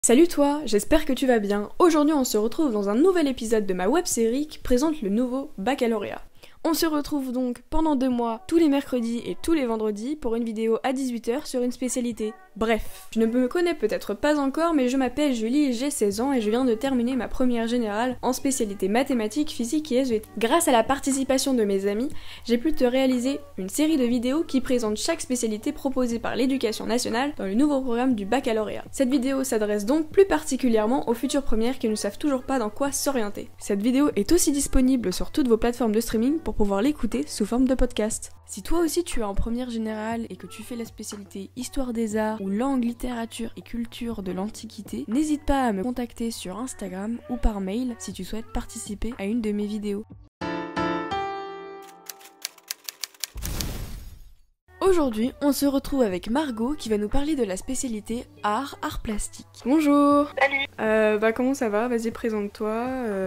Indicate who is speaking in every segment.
Speaker 1: Salut toi, j'espère que tu vas bien. Aujourd'hui on se retrouve dans un nouvel épisode de ma web-série qui présente le nouveau baccalauréat. On se retrouve donc pendant 2 mois, tous les mercredis et tous les vendredis, pour une vidéo à 18h sur une spécialité. Bref, je ne me connais peut-être pas encore, mais je m'appelle Julie, j'ai 16 ans et je viens de terminer ma première générale en spécialité mathématiques, physique et SVT. Grâce à la participation de mes amis, j'ai pu te réaliser une série de vidéos qui présentent chaque spécialité proposée par l'éducation nationale dans le nouveau programme du baccalauréat. Cette vidéo s'adresse donc plus particulièrement aux futures premières qui ne savent toujours pas dans quoi s'orienter. Cette vidéo est aussi disponible sur toutes vos plateformes de streaming pour pouvoir l'écouter sous forme de podcast. Si toi aussi tu es en première générale et que tu fais la spécialité Histoire des Arts ou Langue, Littérature et Culture de l'Antiquité, n'hésite pas à me contacter sur Instagram ou par mail si tu souhaites participer à une de mes vidéos. Aujourd'hui, on se retrouve avec Margot qui va nous parler de la spécialité art plastique. Bonjour.
Speaker 2: Salut.
Speaker 1: Comment ça va? Vas-y, présente-toi.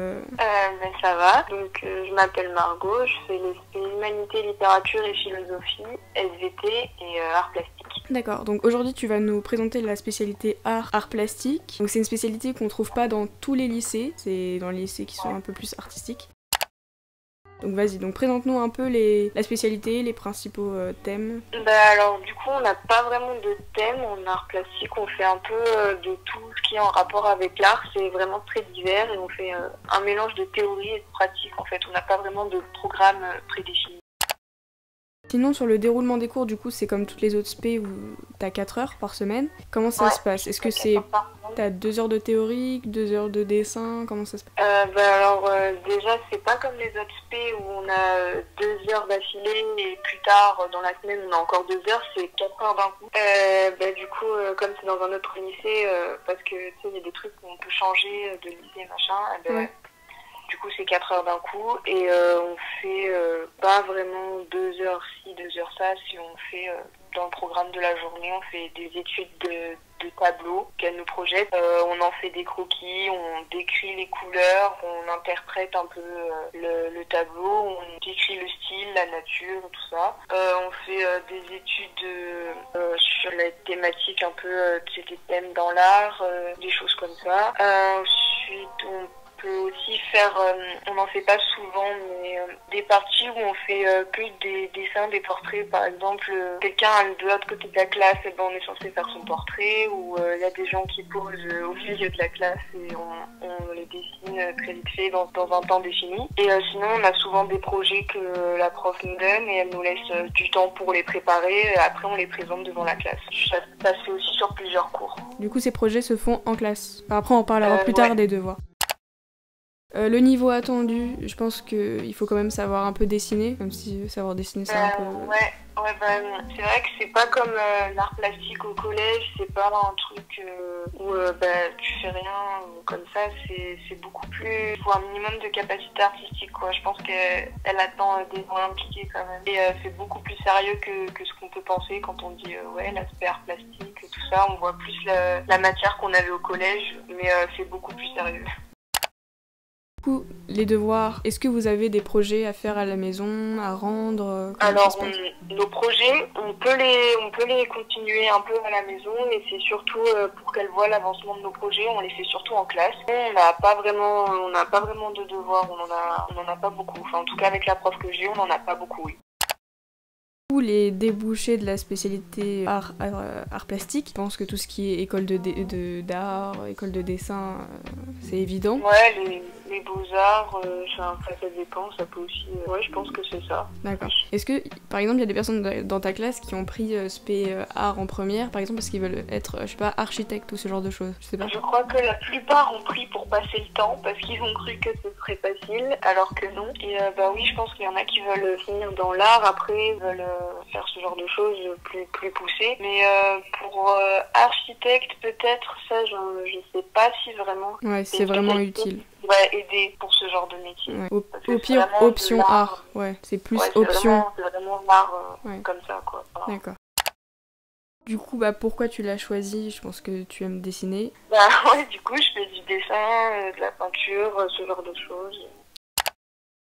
Speaker 2: Ça va. Donc, je m'appelle Margot, je fais les humanités, littérature et philosophie, SVT et art plastique.
Speaker 1: D'accord, donc aujourd'hui tu vas nous présenter la spécialité art plastique. Donc c'est une spécialité qu'on trouve pas dans tous les lycées, c'est dans les lycées qui sont un peu plus artistiques. Donc vas-y, donc présente-nous un peu la spécialité, les principaux thèmes.
Speaker 2: Alors du coup on n'a pas vraiment de thème en art plastique, on fait un peu de tout ce qui est en rapport avec l'art, c'est vraiment très divers et on fait un mélange de théorie et de pratique en fait, on n'a pas vraiment de programme prédéfini.
Speaker 1: Sinon sur le déroulement des cours, du coup c'est comme toutes les autres spé où t'as 4 heures par semaine. Comment ça se passe? Est-ce que t'as 2 heures de théorie, 2 heures de dessin? Comment ça se passe?
Speaker 2: Déjà c'est pas comme les autres spé où on a 2 heures d'affilée et plus tard dans la semaine on a encore 2 heures, c'est 4 heures d'un coup. Du coup comme c'est dans un autre lycée, parce que tu sais il y a des trucs où on peut changer de lycée machin,
Speaker 1: Ouais.
Speaker 2: Du coup, c'est 4 heures d'un coup et on fait pas vraiment 2 heures ci, 2 heures ça. Si on fait dans le programme de la journée, on fait des études de tableaux qu'elle nous projette. On en fait des croquis, on décrit les couleurs, on interprète un peu le tableau, on décrit le style, la nature, tout ça. On fait des études sur la thématique un peu des thèmes dans l'art, des choses comme ça. Ensuite, on peut aussi faire, on n'en fait pas souvent, mais des parties où on fait que des dessins, des portraits. Par exemple, quelqu'un de l'autre côté de la classe, on est censé faire son portrait, ou il y a des gens qui posent au milieu de la classe et on les dessine très vite fait dans un temps défini. Et sinon, on a souvent des projets que la prof nous donne et elle nous laisse du temps pour les préparer. Et après, on les présente devant la classe. Ça se fait aussi sur plusieurs cours.
Speaker 1: Du coup ces projets se font en classe. Après on parlera plus tard des devoirs. Le niveau attendu, je pense qu'il faut quand même savoir un peu dessiner, même si savoir dessiner c'est un peu...
Speaker 2: C'est vrai que c'est pas comme l'art plastique au collège, c'est pas un truc où tu fais rien comme ça, c'est beaucoup plus... Il faut un minimum de capacité artistique, quoi. Je pense qu'elle attend des gens impliqués quand même. Et c'est beaucoup plus sérieux que ce qu'on peut penser quand on dit l'aspect art plastique, tout ça. On voit plus la matière qu'on avait au collège, mais c'est beaucoup plus sérieux.
Speaker 1: Du coup, les devoirs, est-ce que vous avez des projets à faire à la maison, à rendre?
Speaker 2: Alors, nos projets, on peut les continuer un peu à la maison, mais c'est surtout pour qu'elles voient l'avancement de nos projets, on les fait surtout en classe. On n'a pas vraiment de devoirs, on en a pas beaucoup. Enfin, en tout cas, avec la prof que j'ai, on n'en a pas beaucoup, oui.
Speaker 1: Les débouchés de la spécialité art plastique, je pense que tout ce qui est école d'art, école de dessin, c'est évident.
Speaker 2: Ouais, les beaux-arts, ça dépend, ça peut aussi... je pense que c'est ça.
Speaker 1: D'accord. Est-ce que, par exemple, il y a des personnes dans ta classe qui ont pris spé art en première, par exemple, parce qu'ils veulent être, je sais pas, architecte ou ce genre de choses? Je sais pas.
Speaker 2: Je crois que la plupart ont pris pour passer le temps, parce qu'ils ont cru que ce serait facile, alors que non. Et oui, je pense qu'il y en a qui veulent finir dans l'art, après, veulent faire ce genre de choses plus poussées. Mais pour architecte, peut-être, ça, je sais pas si vraiment...
Speaker 1: Ouais, c'est vraiment utile.
Speaker 2: Aider pour ce genre de métier.
Speaker 1: Ouais. Au pire, option art. Ouais, c'est plus option.
Speaker 2: C'est vraiment l'art comme ça, quoi. Voilà.
Speaker 1: D'accord. Du coup, pourquoi tu l'as choisi? Je pense que tu aimes dessiner.
Speaker 2: Du coup, je fais du dessin, de la peinture, ce genre de choses.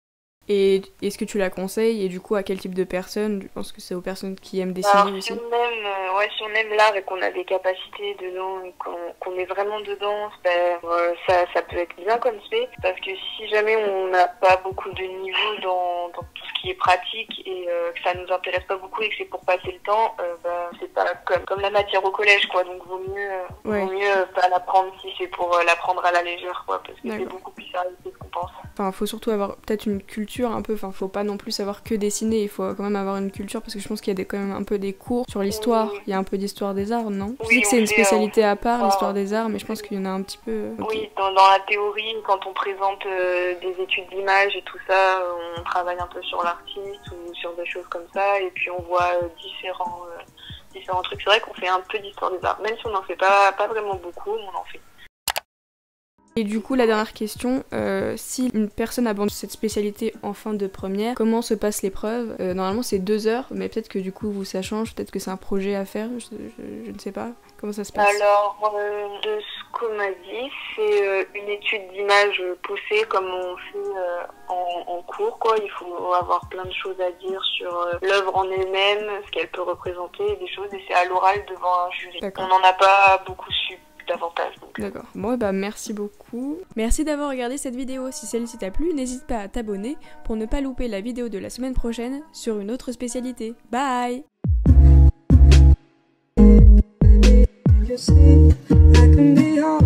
Speaker 1: Et est-ce que tu la conseilles, et du coup à quel type de personnes? Je pense que c'est aux personnes qui aiment dessiner
Speaker 2: Alors,
Speaker 1: aussi.
Speaker 2: si on aime l'art et qu'on a des capacités dedans et qu'on est vraiment dedans, ça peut être bien comme c'est, parce que si jamais on n'a pas beaucoup de niveau dans tout ce qui est pratique et que ça nous intéresse pas beaucoup et que c'est pour passer le temps, c'est pas comme la matière au collège, quoi. Donc vaut mieux pas l'apprendre si c'est pour l'apprendre à la légère, quoi, parce que c'est beaucoup plus sérieux que ce qu'on pense.
Speaker 1: Enfin, faut surtout avoir peut-être une culture un peu, enfin, faut pas non plus savoir que dessiner, il faut quand même avoir une culture, parce que je pense qu'il y a quand même un peu des cours sur l'histoire, il y a un peu d'histoire des arts, non? Je sais que c'est une spécialité à part, l'histoire des arts, mais je pense qu'il y en a un petit peu...
Speaker 2: Oui, dans la théorie, quand on présente des études d'image et tout ça, on travaille un peu sur l'artiste ou sur des choses comme ça, et puis on voit différents trucs. C'est vrai qu'on fait un peu d'histoire des arts, même si on n'en fait pas vraiment beaucoup, on en fait.
Speaker 1: Et du coup, la dernière question, si une personne abandonne cette spécialité en fin de première, comment se passent l'épreuve? Normalement, c'est 2 heures, mais peut-être que du coup, ça change, peut-être que c'est un projet à faire, je ne sais pas. Comment ça se passe?
Speaker 2: Alors, de ce qu'on m'a dit, c'est une étude d'image poussée comme on fait en cours, quoi. Il faut avoir plein de choses à dire sur l'œuvre en elle-même, ce qu'elle peut représenter, des choses, et c'est à l'oral devant un jury. On n'en a pas beaucoup su davantage.
Speaker 1: D'accord. Bon, merci beaucoup. Merci d'avoir regardé cette vidéo. Si celle-ci t'a plu, n'hésite pas à t'abonner pour ne pas louper la vidéo de la semaine prochaine sur une autre spécialité. Bye! You see, I can be